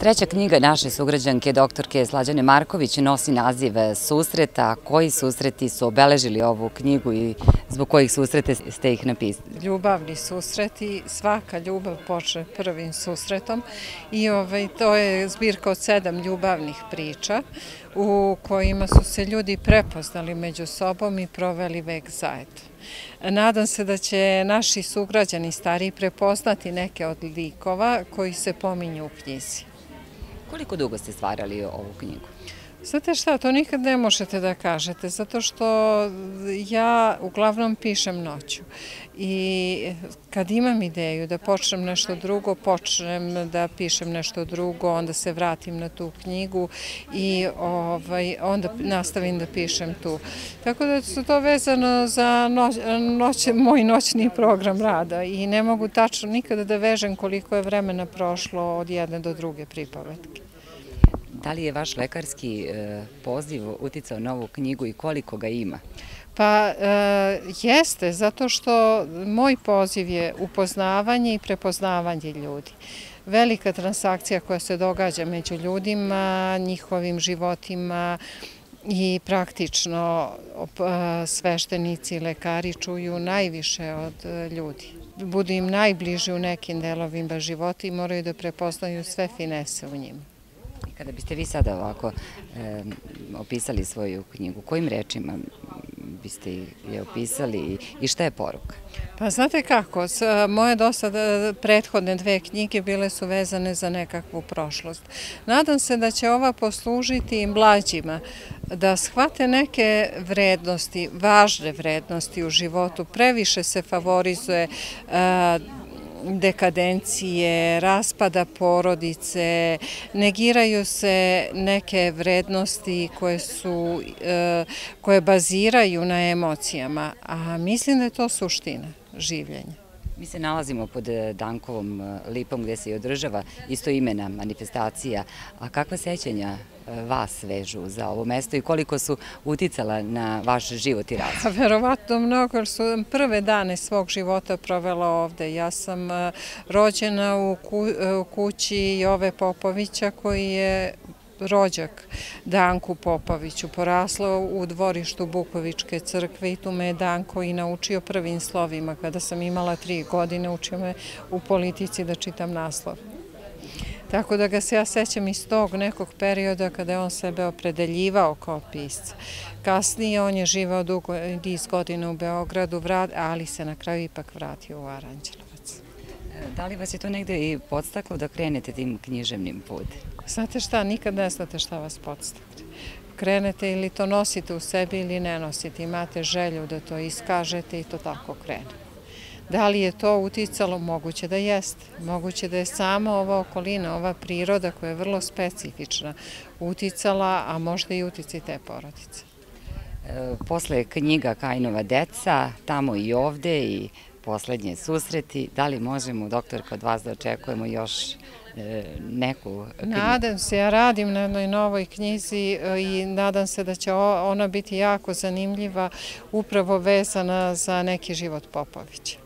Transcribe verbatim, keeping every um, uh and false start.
Treća knjiga naše sugrađanke doktorke Slađane Marković nosi naziv Susreta. Koji susreti su obeležili ovu knjigu i zbog kojih susrete ste ih napisali? Ljubavni susreti, svaka ljubav počne prvim susretom i ovaj, to je zbirka od sedam ljubavnih priča u kojima su se ljudi prepoznali među sobom i proveli vek zajedno. Nadam se da će naši sugrađani stariji prepoznati neke od likova koji se pominju u knjizi. Koliko dugo ste stvarali ovu knjigu? Znate šta, to nikad ne možete da kažete, zato što ja uglavnom pišem noću i kad imam ideju da počnem nešto drugo, počnem da pišem nešto drugo, onda se vratim na tu knjigu i ovaj, onda nastavim da pišem tu. Tako da su to vezano za noć, noć, moj noćni program rada i ne mogu tačno nikada da vežem koliko je vremena prošlo od jedne do druge pripovetke. Da li je vaš lekarski poziv uticao na ovu knjigu i koliko ga ima? Pa jeste, zato što moj poziv je upoznavanje i prepoznavanje ljudi. Velika transakcija koja se događa među ljudima, njihovim životima i praktično sveštenici i lekari čuju najviše od ljudi. Budu im najbliži u nekim delovima života i moraju da prepoznaju sve finese u njima. Kada biste vi sada ovako e, opisali svoju knjigu, kojim rečima biste je opisali i šta je poruka? Pa znate kako, moje do sada prethodne dve knjige bile su vezane za nekakvu prošlost. Nadam se da će ova poslužiti i mlađima da shvate neke vrednosti, važne vrednosti u životu. Previše se favorizuje a, dekadencije, raspada porodice, negiraju se neke vrednosti koje su, koje baziraju na emocijama, a mislim da je to suština življenja. Mi se nalazimo pod Dankovom lipom gde se i održava istoimena manifestacija, a kakva sećanja vas vežu za ovo mesto i koliko su uticala na vaš život i razvoj? Verovatno mnogo, jer su prve dane svog života provela ovde. Ja sam rođena u kući Jove Popovića koji je rođak Danku Popoviću, porasla u dvorištu Bukovičke crkve i tu me je Danko i naučio prvim slovima. Kada sam imala tri godine, učio me u politici da čitam naslov. Tako da ga se ja sećam iz tog nekog perioda kada je on sebe opredeljivao kao pisca. Kasnije on je živao dugo niz godina u Beogradu, ali se na kraju ipak vratio u Aranđelovac. Da li vas je to negde i podstaklo da krenete tim književnim putem? Znate šta, nikad ne znate šta vas podstakne. Krenete ili to nosite u sebi ili ne nosite, imate želju da to iskažete i to tako krene. Da li je to uticalo? Moguće da jeste. Moguće da je sama ova okolina, ova priroda koja je vrlo specifična uticala, a možda i utici te porodice. Posle knjiga Kainova deca, Tamo i ovde i Poslednje susreti, da li možemo, doktorka, od vas da očekujemo još neku knjigu? Nadam se, ja radim na jednoj novoj knjizi i nadam se da će ona biti jako zanimljiva, upravo vezana za neki život Popovića.